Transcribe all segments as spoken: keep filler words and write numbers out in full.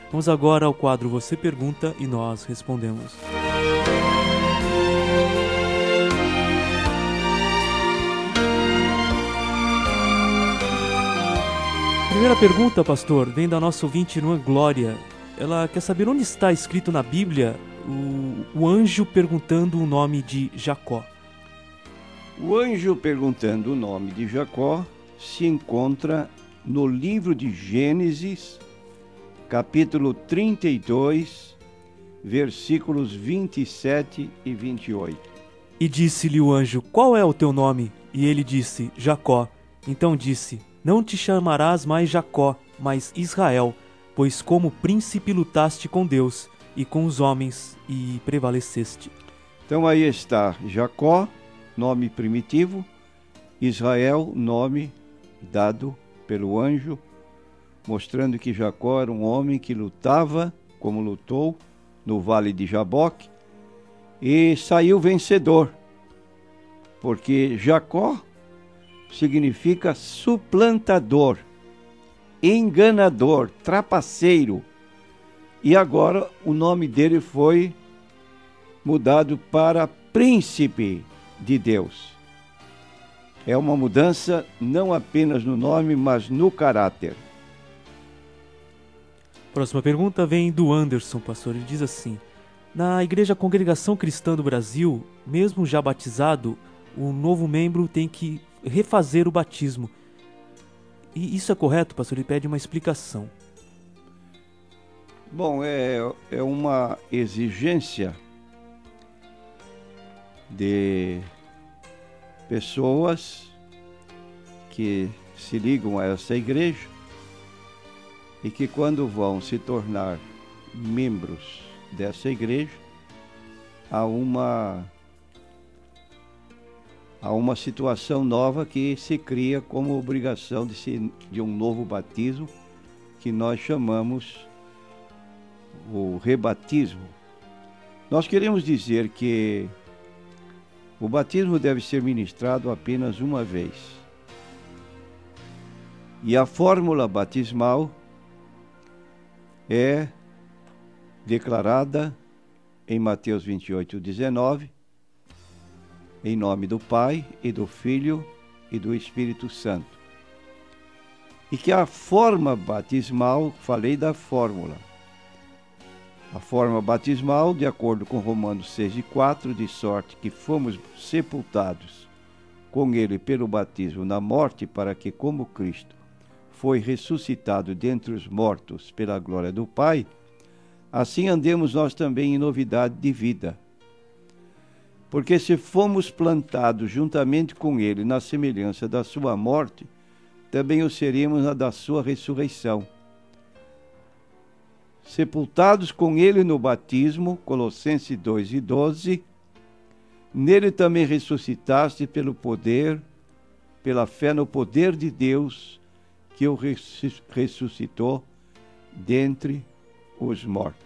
Vamos agora ao quadro Você Pergunta e Nós Respondemos. Primeira pergunta, pastor, vem da nossa ouvinte irmã Glória. Ela quer saber onde está escrito na Bíblia o, o anjo perguntando o nome de Jacó. O anjo perguntando o nome de Jacó se encontra no livro de Gênesis, capítulo trinta e dois, versículos vinte e sete e vinte e oito. E disse-lhe o anjo, qual é o teu nome? E ele disse, Jacó. Então disse, não te chamarás mais Jacó, mas Israel, pois como príncipe lutaste com Deus e com os homens e prevaleceste. Então aí está Jacó, nome primitivo, Israel, nome dado pelo anjo, mostrando que Jacó era um homem que lutava, como lutou, no vale de Jaboque, e saiu vencedor, porque Jacó significa suplantador, enganador, trapaceiro. E agora o nome dele foi mudado para príncipe de Deus. É uma mudança não apenas no nome, mas no caráter. Próxima pergunta vem do Anderson, pastor. Ele diz assim, na Igreja Congregação Cristã do Brasil, mesmo já batizado, o novo membro tem que refazer o batismo. E isso é correto, pastor? Ele pede uma explicação. Bom, é, é uma exigência de pessoas que se ligam a essa igreja e que quando vão se tornar membros dessa igreja, há uma há uma situação nova que se cria como obrigação de, se, de um novo batismo, que nós chamamos o rebatismo. Nós queremos dizer que o batismo deve ser ministrado apenas uma vez. E a fórmula batismal é declarada em Mateus vinte e oito, dezenove, em nome do Pai, e do Filho, e do Espírito Santo. E que a forma batismal, falei da fórmula, a forma batismal, de acordo com Romanos seis e quatro, de sorte que fomos sepultados com ele pelo batismo na morte, para que, como Cristo foi ressuscitado dentre os mortos pela glória do Pai, assim andemos nós também em novidade de vida. Porque se fomos plantados juntamente com ele na semelhança da sua morte, também o seremos na da sua ressurreição. Sepultados com ele no batismo, Colossenses dois e doze, nele também ressuscitaste pelo poder, pela fé no poder de Deus, que o ressuscitou dentre os mortos.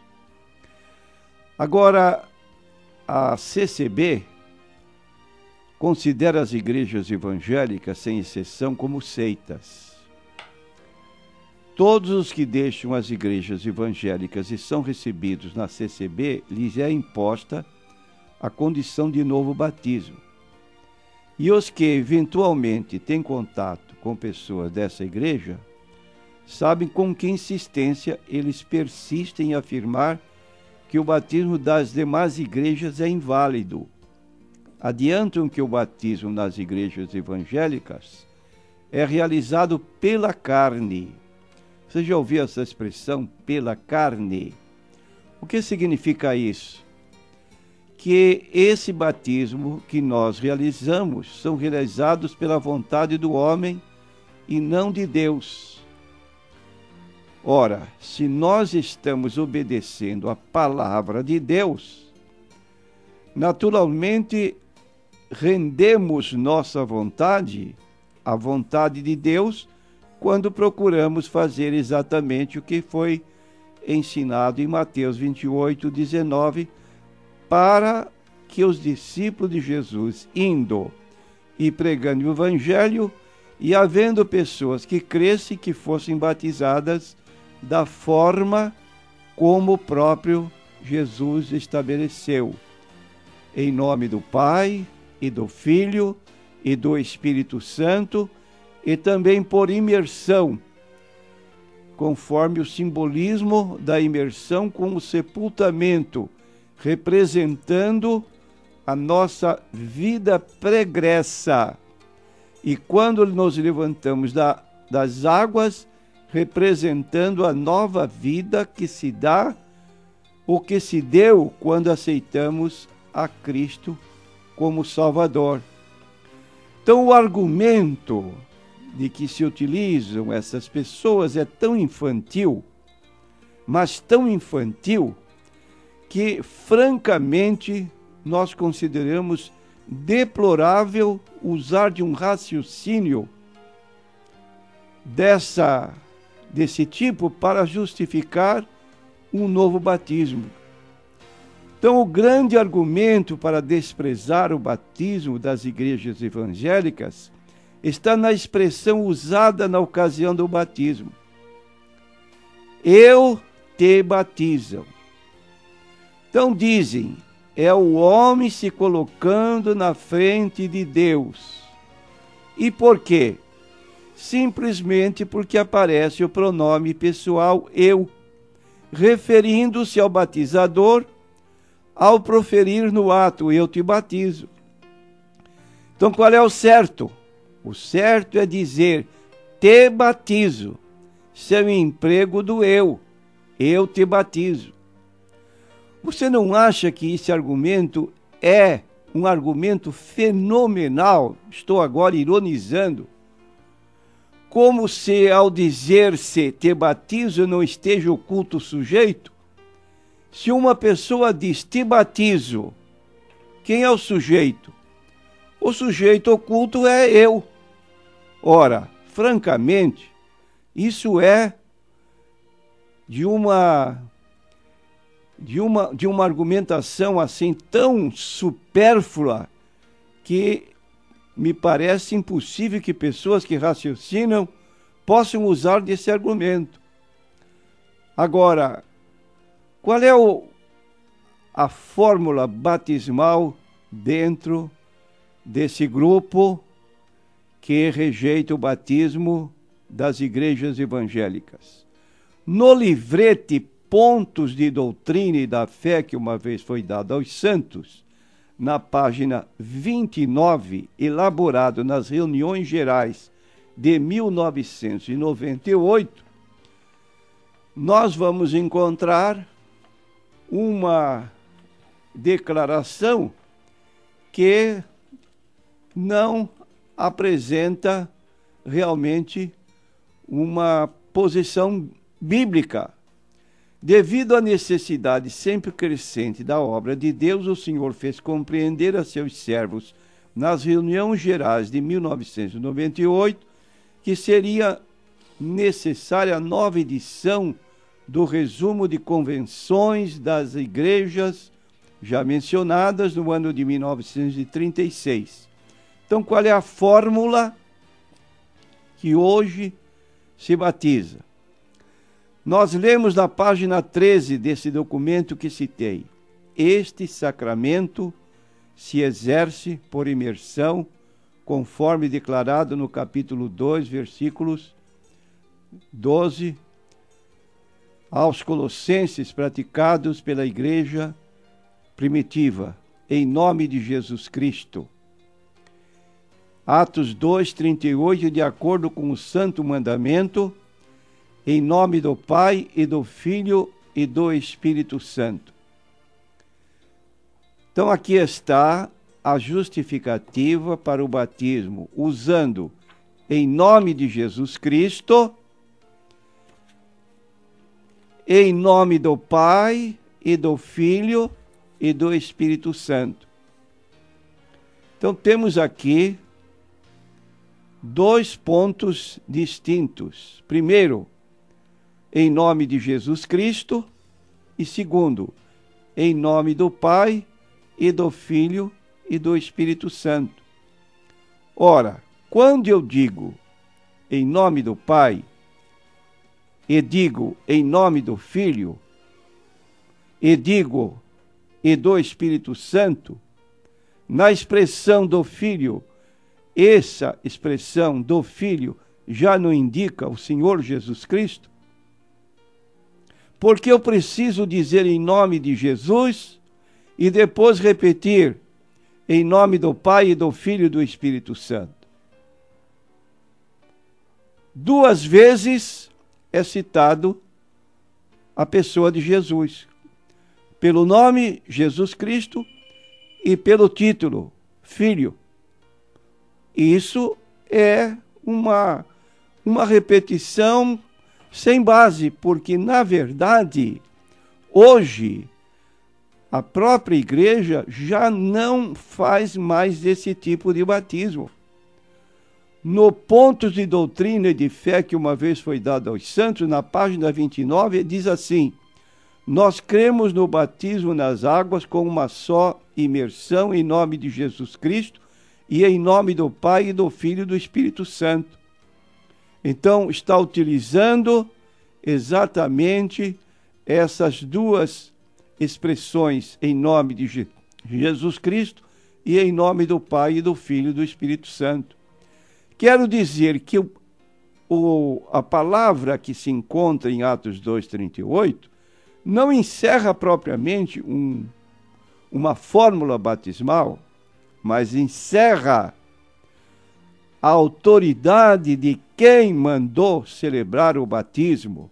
Agora, a C C B considera as igrejas evangélicas, sem exceção, como seitas. Todos os que deixam as igrejas evangélicas e são recebidos na C C B, lhes é imposta a condição de novo batismo. E os que eventualmente têm contato com pessoas dessa igreja, sabem com que insistência eles persistem em afirmar que o batismo das demais igrejas é inválido. Adiantam que o batismo nas igrejas evangélicas é realizado pela carne. Você já ouviu essa expressão, pela carne? O que significa isso? Que esse batismo que nós realizamos são realizados pela vontade do homem e não de Deus. Ora, se nós estamos obedecendo a palavra de Deus, naturalmente rendemos nossa vontade à vontade de Deus quando procuramos fazer exatamente o que foi ensinado em Mateus vinte e oito, dezenove, para que os discípulos de Jesus, indo e pregando o Evangelho, e havendo pessoas que crescem, que fossem batizadas da forma como o próprio Jesus estabeleceu. Em nome do Pai, e do Filho, e do Espírito Santo, e também por imersão, conforme o simbolismo da imersão com o sepultamento, representando a nossa vida pregressa. E quando nos levantamos da, das águas, representando a nova vida que se dá, ou que se deu quando aceitamos a Cristo como Salvador. Então, o argumento de que se utilizam essas pessoas é tão infantil, mas tão infantil, que, francamente, nós consideramos deplorável usar de um raciocínio dessa, desse tipo para justificar um novo batismo. Então, o grande argumento para desprezar o batismo das igrejas evangélicas está na expressão usada na ocasião do batismo. Eu te batizo. Então dizem, é o homem se colocando na frente de Deus. E por quê? Simplesmente porque aparece o pronome pessoal eu, referindo-se ao batizador ao proferir no ato, eu te batizo. Então qual é o certo? O certo é dizer, te batizo, seu emprego do eu, eu te batizo. Você não acha que esse argumento é um argumento fenomenal? Estou agora ironizando. Como se ao dizer-se te batizo não esteja oculto o sujeito? Se uma pessoa diz te batizo, quem é o sujeito? O sujeito oculto é eu. Ora, francamente, isso é de uma, de uma, de uma argumentação assim tão supérflua que me parece impossível que pessoas que raciocinam possam usar desse argumento. Agora, qual é o, a fórmula batismal dentro desse grupo que rejeita o batismo das igrejas evangélicas? No livrete Pontos de Doutrina e da Fé, que uma vez foi dado aos santos, na página vinte e nove, elaborado nas reuniões gerais de mil novecentos e noventa e oito, nós vamos encontrar uma declaração que não apresenta realmente uma posição bíblica. Devido à necessidade sempre crescente da obra de Deus, o Senhor fez compreender a seus servos nas reuniões gerais de mil novecentos e noventa e oito que seria necessária a nova edição do resumo de convenções das igrejas já mencionadas no ano de mil novecentos e trinta e seis. Então, qual é a fórmula que hoje se batiza? Nós lemos na página treze desse documento que citei. Este sacramento se exerce por imersão, conforme declarado no capítulo dois, versículos doze, aos Colossenses, praticados pela igreja primitiva, em nome de Jesus Cristo. Atos dois, trinta e oito, de acordo com o santo mandamento, em nome do Pai e do Filho e do Espírito Santo. Então aqui está a justificativa para o batismo, usando em nome de Jesus Cristo, em nome do Pai e do Filho e do Espírito Santo. Então temos aqui dois pontos distintos. Primeiro, em nome de Jesus Cristo, e segundo, em nome do Pai e do Filho e do Espírito Santo. Ora, quando eu digo em nome do Pai, e digo em nome do Filho, e digo e do Espírito Santo, na expressão do Filho, essa expressão do Filho já não indica o Senhor Jesus Cristo? Porque eu preciso dizer em nome de Jesus e depois repetir em nome do Pai e do Filho e do Espírito Santo. Duas vezes é citado a pessoa de Jesus, pelo nome Jesus Cristo e pelo título Filho. Isso é uma, uma repetição sem base, porque, na verdade, hoje, a própria igreja já não faz mais esse tipo de batismo. No Pontos de Doutrina e de Fé, que uma vez foi dado aos santos, na página vinte e nove, diz assim: nós cremos no batismo nas águas com uma só imersão em nome de Jesus Cristo e em nome do Pai e do Filho e do Espírito Santo. Então, está utilizando exatamente essas duas expressões em nome de Je- Jesus Cristo e em nome do Pai e do Filho e do Espírito Santo. Quero dizer que o, o, a palavra que se encontra em Atos dois, trinta e oito não encerra propriamente um, uma fórmula batismal, mas encerra a autoridade de quem mandou celebrar o batismo.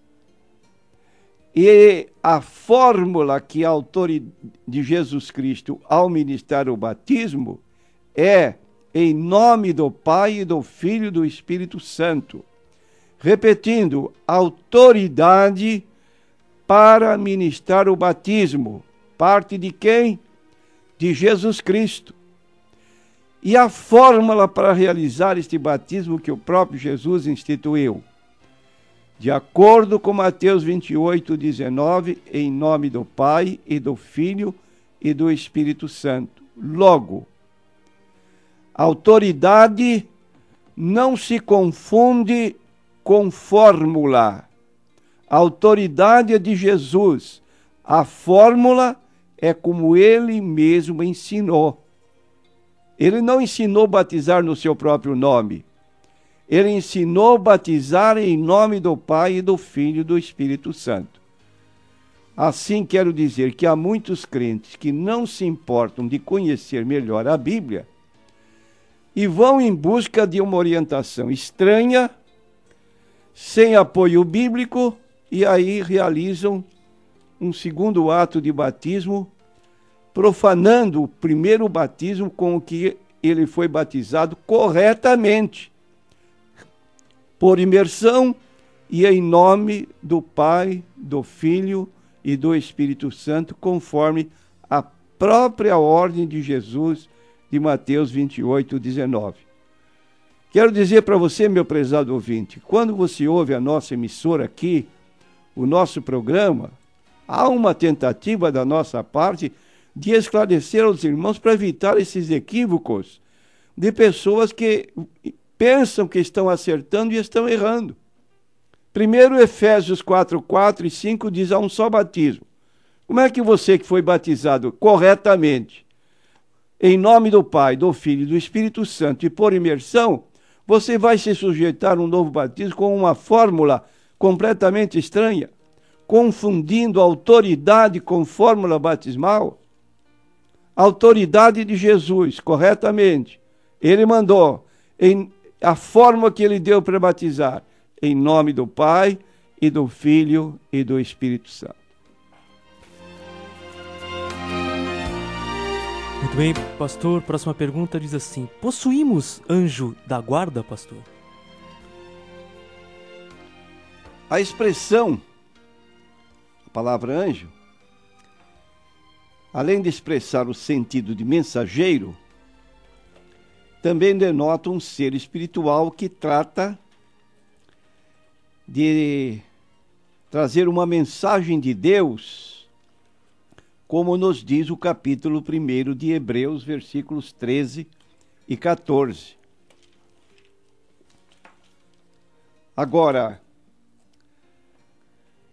E a fórmula que a autoridade de Jesus Cristo ao ministrar o batismo é em nome do Pai, e do Filho e do Espírito Santo. Repetindo, autoridade para ministrar o batismo. Parte de quem? De Jesus Cristo. E a fórmula para realizar este batismo que o próprio Jesus instituiu? De acordo com Mateus vinte e oito, dezenove, em nome do Pai, e do Filho e do Espírito Santo. Logo, autoridade não se confunde com fórmula. A autoridade é de Jesus. A fórmula é como ele mesmo ensinou. Ele não ensinou a batizar no seu próprio nome. Ele ensinou a batizar em nome do Pai e do Filho e do Espírito Santo. Assim, quero dizer que há muitos crentes que não se importam de conhecer melhor a Bíblia e vão em busca de uma orientação estranha, sem apoio bíblico, e aí realizam um segundo ato de batismo, profanando o primeiro batismo com o que ele foi batizado corretamente, por imersão e em nome do Pai, do Filho e do Espírito Santo, conforme a própria ordem de Jesus de Mateus vinte e oito, dezenove. Quero dizer para você, meu prezado ouvinte, quando você ouve a nossa emissora aqui, o nosso programa, há uma tentativa da nossa parte de esclarecer aos irmãos para evitar esses equívocos de pessoas que pensam que estão acertando e estão errando. Primeiro, Efésios quatro, quatro e cinco diz: há um só batismo. Como é que você que foi batizado corretamente, em nome do Pai, do Filho e do Espírito Santo, e por imersão, você vai se sujeitar a um novo batismo com uma fórmula completamente estranha, confundindo autoridade com fórmula batismal? A autoridade de Jesus, corretamente, ele mandou, em, a forma que ele deu para batizar, em nome do Pai, e do Filho e do Espírito Santo. Muito bem, pastor. Próxima pergunta diz assim: possuímos anjo da guarda, pastor? A expressão, a palavra anjo, além de expressar o sentido de mensageiro, também denota um ser espiritual que trata de trazer uma mensagem de Deus, como nos diz o capítulo primeiro de Hebreus, versículos treze e quatorze. Agora,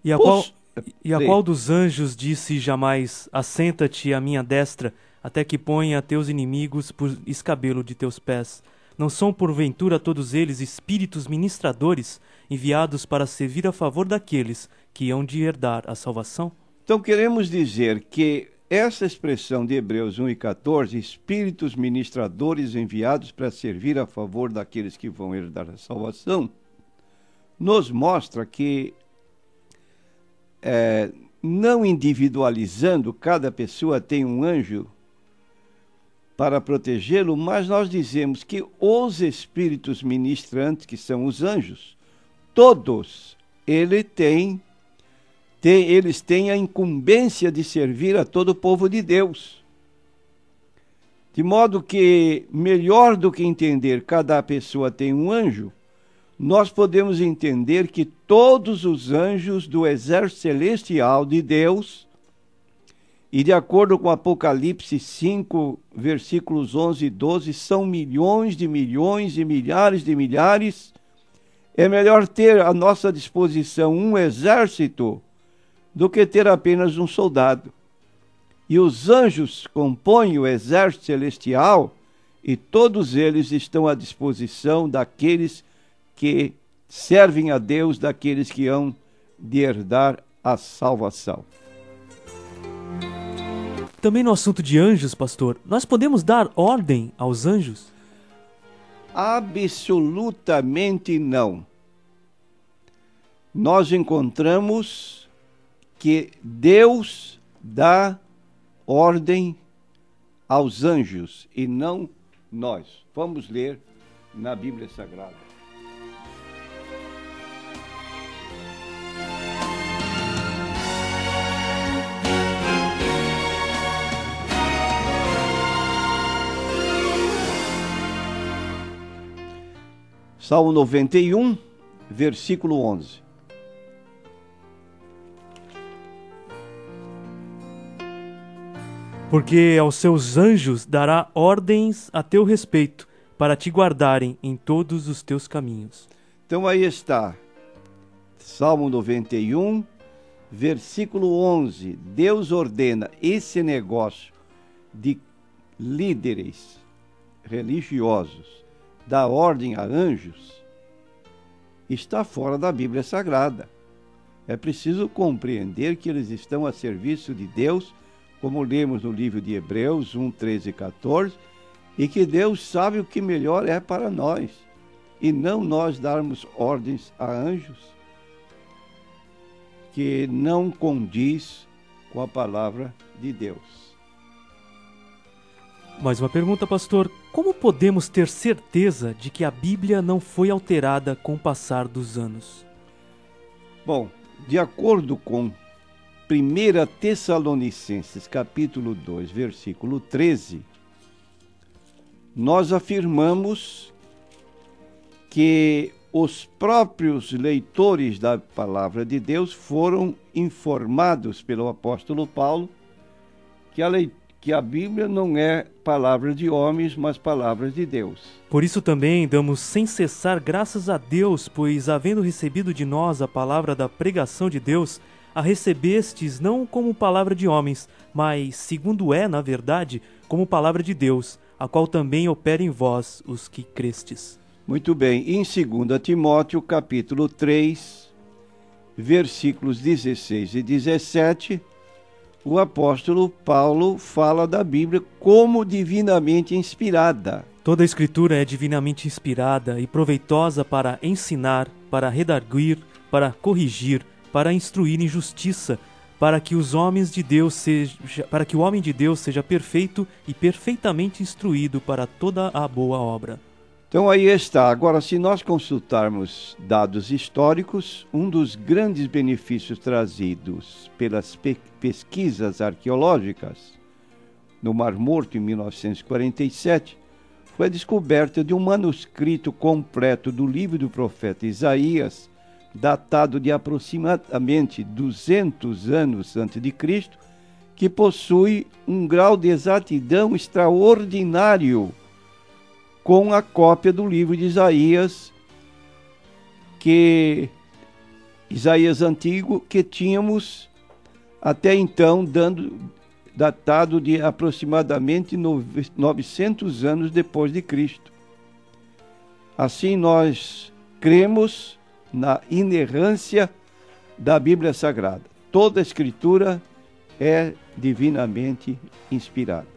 E a, qual, e a qual dos anjos disse jamais, assenta-te à minha destra, até que ponha teus inimigos por escabelo de teus pés? Não são porventura todos eles espíritos ministradores, enviados para servir a favor daqueles que hão de herdar a salvação? Então queremos dizer que essa expressão de Hebreus um e quatorze, espíritos ministradores enviados para servir a favor daqueles que vão herdar a salvação, nos mostra que, é, não individualizando, cada pessoa tem um anjo para protegê-lo, mas nós dizemos que os espíritos ministrantes, que são os anjos, todos ele tem, tem, eles têm a incumbência de servir a todo o povo de Deus. De modo que, melhor do que entender cada pessoa tem um anjo, nós podemos entender que todos os anjos do exército celestial de Deus, e de acordo com Apocalipse cinco, versículos onze e doze, são milhões de milhões e milhares de milhares. É melhor ter à nossa disposição um exército do que ter apenas um soldado. E os anjos compõem o exército celestial e todos eles estão à disposição daqueles que servem a Deus, daqueles que hão de herdar a salvação. Também no assunto de anjos, pastor, nós podemos dar ordem aos anjos? Absolutamente não. Nós encontramos que Deus dá ordem aos anjos e não nós. Vamos ler na Bíblia Sagrada. Salmo noventa e um, versículo onze. Porque aos seus anjos dará ordens a teu respeito, para te guardarem em todos os teus caminhos. Então aí está, Salmo noventa e um, versículo onze. Deus ordena esse negócio de líderes religiosos, da ordem a anjos, está fora da Bíblia Sagrada. É preciso compreender que eles estão a serviço de Deus, como lemos no livro de Hebreus um, treze e quatorze, e que Deus sabe o que melhor é para nós, e não nós darmos ordens a anjos, que não condiz com a palavra de Deus. Mais uma pergunta, pastor. Como podemos ter certeza de que a Bíblia não foi alterada com o passar dos anos? Bom, de acordo com primeira Tessalonicenses, capítulo dois, versículo treze, nós afirmamos que os próprios leitores da palavra de Deus foram informados pelo apóstolo Paulo que a leitura que a Bíblia não é palavra de homens, mas palavras de Deus. Por isso também damos sem cessar graças a Deus, pois, havendo recebido de nós a palavra da pregação de Deus, a recebestes não como palavra de homens, mas, segundo é, na verdade, como palavra de Deus, a qual também opera em vós, os que crestes. Muito bem. Em segunda Timóteo, capítulo três, versículos dezesseis e dezessete, o apóstolo Paulo fala da Bíblia como divinamente inspirada. Toda a Escritura é divinamente inspirada e proveitosa para ensinar, para redarguir, para corrigir, para instruir em justiça, para que os homens de Deus seja, para que o homem de Deus seja perfeito e perfeitamente instruído para toda a boa obra. Então aí está. Agora, se nós consultarmos dados históricos, um dos grandes benefícios trazidos pelas pe- pesquisas arqueológicas no Mar Morto em mil novecentos e quarenta e sete foi a descoberta de um manuscrito completo do livro do profeta Isaías, datado de aproximadamente duzentos anos antes de Cristo, que possui um grau de exatidão extraordinário com a cópia do livro de Isaías, que Isaías antigo, que tínhamos até então dando, datado de aproximadamente novecentos anos depois de Cristo. Assim nós cremos na inerrância da Bíblia Sagrada. Toda a Escritura é divinamente inspirada.